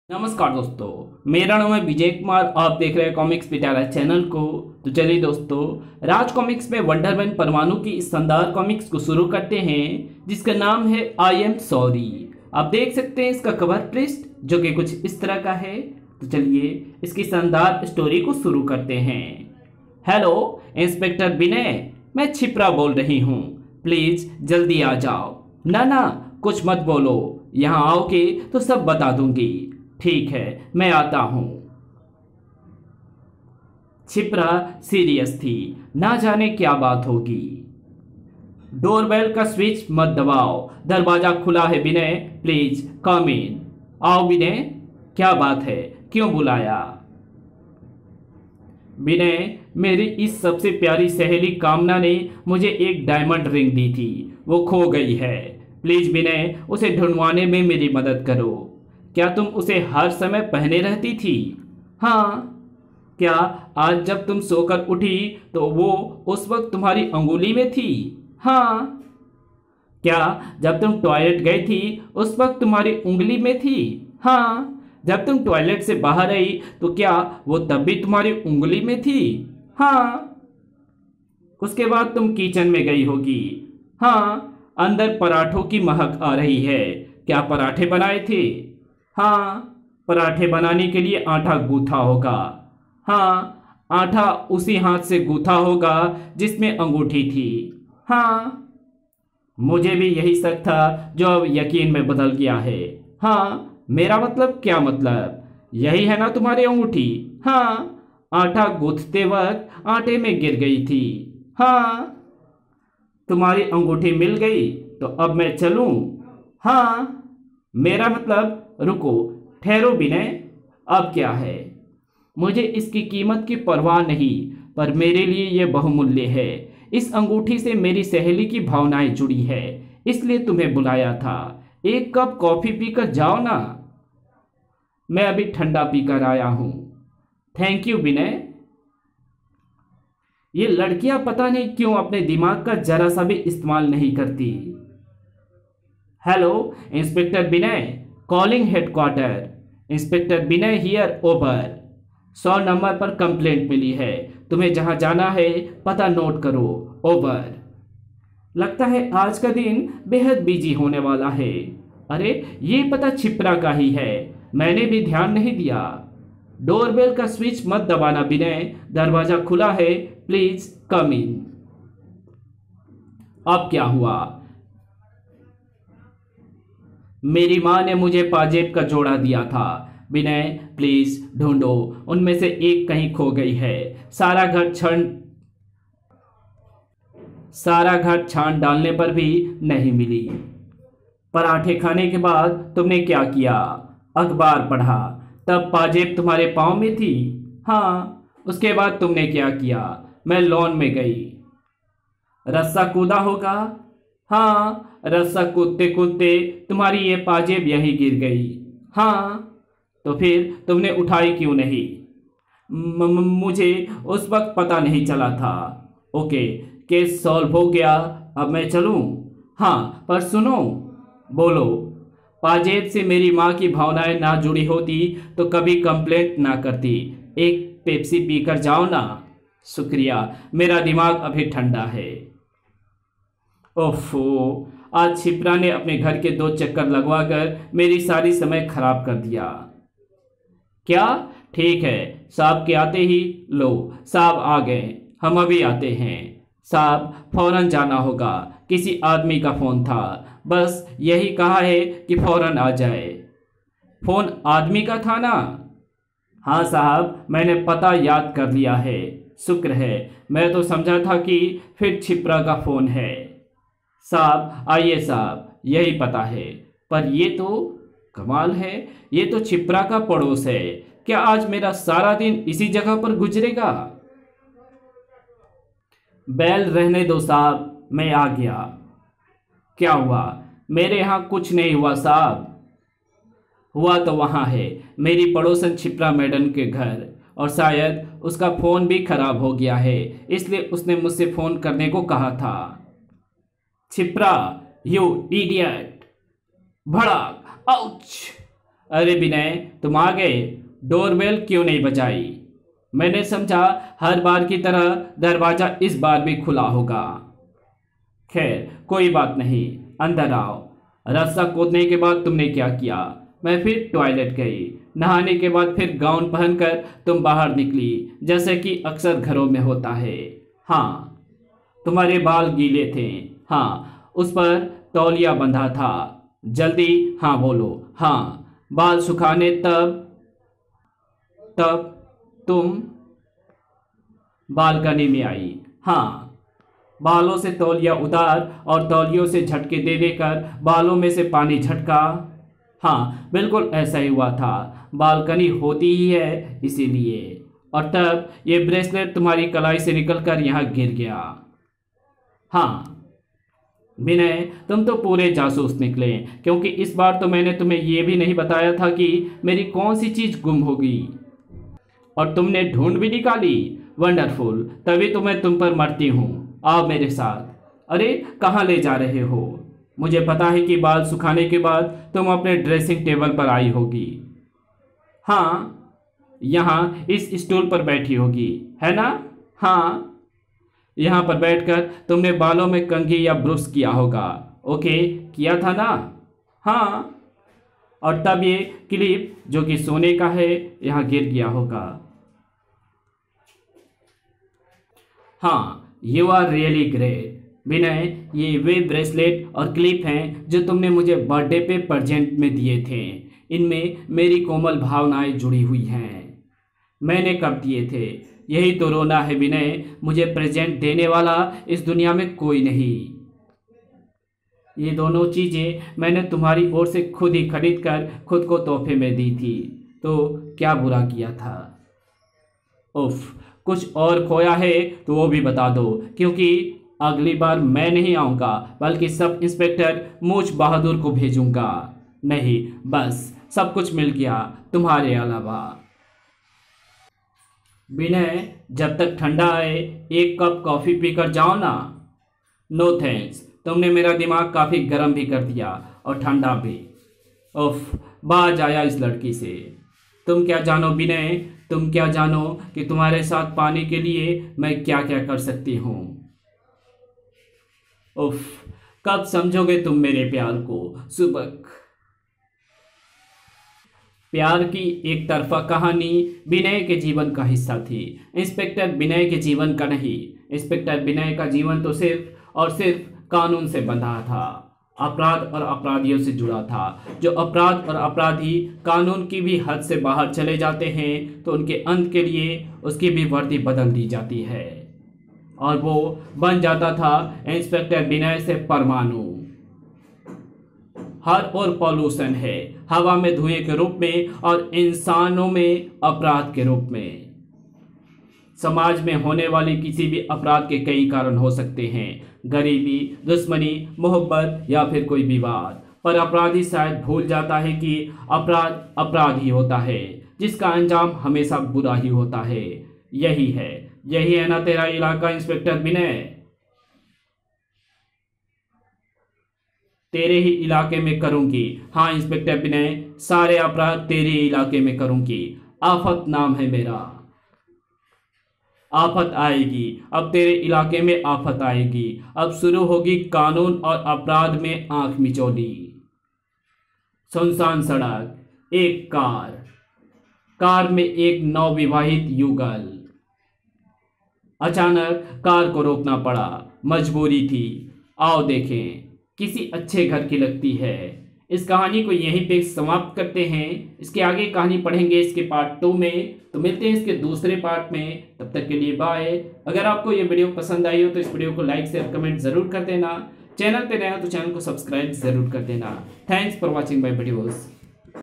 नमस्कार दोस्तों, मेरा नाम है विजय कुमार। आप देख रहे हैं कॉमिक्स पिटारा चैनल को। तो चलिए दोस्तों, राज कॉमिक्स में वंडरमैन परमाणु की इस शानदार कॉमिक्स को शुरू करते हैं, जिसका नाम है आई एम सॉरी। आप देख सकते हैं इसका कवर पृष्ठ जो कि कुछ इस तरह का है। तो चलिए इसकी शानदार स्टोरी को शुरू करते हैं। हेलो इंस्पेक्टर विनय, मैं छिपरा बोल रही हूँ। प्लीज जल्दी आ जाओ। ना कुछ मत बोलो, यहाँ आओगे तो सब बता दूंगी। ठीक है, मैं आता हूं। छिपरा सीरियस थी, ना जाने क्या बात होगी। डोरबेल का स्विच मत दबाओ, दरवाजा खुला है विनय, प्लीज कम इन। आओ विनय, क्या बात है, क्यों बुलाया? विनय, मेरी इस सबसे प्यारी सहेली कामना ने मुझे एक डायमंड रिंग दी थी, वो खो गई है। प्लीज विनय, उसे ढूंढवाने में मेरी मदद करो। क्या तुम उसे हर समय पहने रहती थी? हाँ। क्या आज जब तुम सोकर उठी तो वो उस वक्त तुम्हारी अंगुली में थी? हाँ। क्या जब तुम टॉयलेट गई थी उस वक्त तुम्हारी उंगली में थी? हाँ। जब तुम टॉयलेट से बाहर आई तो क्या वो तब भी तुम्हारी उंगली में थी? हाँ। उसके बाद तुम किचन में गई होगी। हाँ। अंदर पराठों की महक आ रही है। क्या पराठे बनाए थे? हाँ। पराठे बनाने के लिए आटा गूथा होगा। हाँ। आटा उसी हाथ से गूथा होगा जिसमें अंगूठी थी। हाँ। मुझे भी यही शक था जो अब यकीन में बदल गया है। हाँ। मेरा मतलब क्या मतलब? यही है ना तुम्हारी अंगूठी? हाँ। आटा गूंथते वक्त आटे में गिर गई थी। हाँ। तुम्हारी अंगूठी मिल गई तो अब मैं चलूं? हाँ। मेरा मतलब रुको, ठहरो विनय, अब क्या है? मुझे इसकी कीमत की परवाह नहीं, पर मेरे लिए यह बहुमूल्य है। इस अंगूठी से मेरी सहेली की भावनाएं जुड़ी है, इसलिए तुम्हें बुलाया था। एक कप कॉफी पीकर जाओ ना। मैं अभी ठंडा पीकर आया हूं। Thank you Vinay. ये लड़कियां पता नहीं क्यों अपने दिमाग का जरा सा भी इस्तेमाल नहीं करती। Hello inspector Vinay, calling headquarter. Inspector Vinay here, over. 100 number पर कंप्लेंट मिली है, तुम्हें जहां जाना है पता नोट करो, ओवर। लगता है आज का दिन बेहद बिजी होने वाला है। अरे ये पता छिपरा का ही है, मैंने भी ध्यान नहीं दिया। डोरबेल का स्विच मत दबाना विनय, दरवाजा खुला है, प्लीज कम इन। अब क्या हुआ? मेरी माँ ने मुझे पाजेब का जोड़ा दिया था। विनय प्लीज ढूंढो, उनमें से एक कहीं खो गई है। सारा घर छान डालने पर भी नहीं मिली। पराठे खाने के बाद तुमने क्या किया? अखबार पढ़ा, तब पाजेब तुम्हारे पाँव में थी। हाँ। उसके बाद तुमने क्या किया? मैं लॉन में गई। रस्सा कूदा होगा। हाँ। रस्सा कूदते कूदते तुम्हारी ये पाजेब यहीं गिर गई। हाँ। तो फिर तुमने उठाई क्यों नहीं? मुझे उस वक्त पता नहीं चला था। ओके, केस सॉल्व हो गया, अब मैं चलूं? हाँ, पर सुनो। बोलो। पाजेब से मेरी माँ की भावनाएं ना जुड़ी होती तो कभी कंप्लेंट ना करती। एक पेप्सी पीकर जाओ ना। शुक्रिया, मेरा दिमाग अभी ठंडा है। ओफो, आज छिपरा ने अपने घर के 2 चक्कर लगवाकर मेरी सारी समय खराब कर दिया। क्या? ठीक है, साहब के आते ही लो, साहब आ गए, हम अभी आते हैं। साहब फौरन जाना होगा, किसी आदमी का फोन था, बस यही कहा है कि फौरन आ जाए। फोन आदमी का था ना? हाँ साहब, मैंने पता याद कर लिया है, शुक्र है, मैं तो समझा था कि फिर छिपरा का फोन है। साहब आइए साहब, यही पता है, पर ये तो कमाल है, ये तो छिपरा का पड़ोस है। क्या आज मेरा सारा दिन इसी जगह पर गुजरेगा? बैल रहने दो साहब, मैं आ गया। क्या हुआ? मेरे यहाँ कुछ नहीं हुआ साहब। हुआ तो वहाँ है, मेरी पड़ोसन छिपरा मैडम के घर, और शायद उसका फ़ोन भी खराब हो गया है, इसलिए उसने मुझसे फ़ोन करने को कहा था। छिपरा, यू इडियट! भड़क! आउच! अरे विनय, तुम आ गए। डोरबेल क्यों नहीं बजाई? मैंने समझा हर बार की तरह दरवाजा इस बार भी खुला होगा। खैर कोई बात नहीं, अंदर आओ। रास्ता कूदने के बाद तुमने क्या किया? मैं फिर टॉयलेट गई। नहाने के बाद फिर गाउन पहनकर तुम बाहर निकली, जैसे कि अक्सर घरों में होता है। हाँ, तुम्हारे बाल गीले थे। हाँ, उस पर तौलिया बंधा था। जल्दी हाँ बोलो। हाँ, बाल सुखाने तब तब तुम बालकनी में आई। हाँ, बालों से तौलिया उतार और तौलियों से झटके दे देकर बालों में से पानी झटका। हाँ, बिल्कुल ऐसा ही हुआ था। बालकनी होती ही है इसीलिए। और तब ये ब्रेसलेट तुम्हारी कलाई से निकलकर यहाँ गिर गया। हाँ विनय, तुम तो पूरे जासूस निकले, क्योंकि इस बार तो मैंने तुम्हें यह भी नहीं बताया था कि मेरी कौन सी चीज गुम होगी, और तुमने ढूंढ भी निकाली। वंडरफुल, तभी तो मैं तुम पर मरती हूँ। आओ मेरे साथ। अरे कहाँ ले जा रहे हो? मुझे पता है कि बाल सुखाने के बाद तुम अपने ड्रेसिंग टेबल पर आई होगी। हाँ, यहाँ इस स्टूल पर बैठी होगी, है ना? हाँ, यहाँ पर बैठकर तुमने बालों में कंघी या ब्रश किया होगा। ओके, किया था ना? हाँ, और तब ये क्लिप जो कि सोने का है यहाँ गिर गया होगा। हाँ, you are really great Vinay. ये वे ब्रेसलेट और क्लिप हैं जो तुमने मुझे बर्थडे पे प्रेजेंट में दिए थे। इनमें मेरी कोमल भावनाएं जुड़ी हुई हैं। मैंने कब दिए थे? यही तो रोना है विनय। मुझे प्रेजेंट देने वाला इस दुनिया में कोई नहीं। ये दोनों चीज़ें मैंने तुम्हारी ओर से खुद ही खरीद कर खुद को तोहफे में दी थी, तो क्या बुरा किया था? उफ, कुछ और खोया है तो वो भी बता दो, क्योंकि अगली बार मैं नहीं आऊँगा, बल्कि सब इंस्पेक्टर मूछ बहादुर को भेजूंगा। नहीं, बस सब कुछ मिल गया तुम्हारे अलावा। विनय, जब तक ठंडा आए एक कप कॉफ़ी पीकर जाओ ना। नो थैंक्स, तुमने मेरा दिमाग काफ़ी गर्म भी कर दिया और ठंडा भी। उफ, बाज आया इस लड़की से। तुम क्या जानो विनय, तुम क्या जानो कि तुम्हारे साथ पाने के लिए मैं क्या क्या कर सकती हूँ। उफ, कब समझोगे तुम मेरे प्यार को? सुबक। प्यार की एक तरफा कहानी विनय के जीवन का हिस्सा थी, इंस्पेक्टर विनय के जीवन का नहीं। इंस्पेक्टर विनय का जीवन तो सिर्फ और सिर्फ कानून से बंधा था, अपराध और अपराधियों से जुड़ा था। जो अपराध और अपराधी कानून की भी हद से बाहर चले जाते हैं तो उनके अंत के लिए उसकी भी वर्दी बदल दी जाती है, और वो बन जाता था इंस्पेक्टर विनय से परमाणु। हर ओर पॉल्यूशन है, हवा में धुएं के रूप में और इंसानों में अपराध के रूप में। समाज में होने वाली किसी भी अपराध के कई कारण हो सकते हैं, गरीबी, दुश्मनी, मोहब्बत या फिर कोई विवाद। पर अपराधी शायद भूल जाता है कि अपराध अपराध ही होता है, जिसका अंजाम हमेशा बुरा ही होता है। यही है ना तेरा इलाका इंस्पेक्टर विनय? तेरे ही इलाके में करूंगी। हाँ इंस्पेक्टर विनय, सारे अपराध तेरे इलाके में करूंगी। आफत नाम है मेरा। आफत आएगी, अब तेरे इलाके में आफत आएगी। अब शुरू होगी कानून और अपराध में आंख मिचौली। सुनसान सड़क, एक कार में एक नवविवाहित युगल। अचानक कार को रोकना पड़ा, मजबूरी थी। आओ देखें, किसी अच्छे घर की लगती है। इस कहानी को यहीं पे समाप्त करते हैं। इसके आगे कहानी पढ़ेंगे इसके पार्ट 2 में, तो मिलते हैं इसके दूसरे पार्ट में। तब तक के लिए बाय। अगर आपको ये वीडियो पसंद आई हो तो इस वीडियो को लाइक शेयर कमेंट जरूर कर देना। चैनल पे नया हो तो चैनल को सब्सक्राइब जरूर कर देना। Thanks for watching my videos.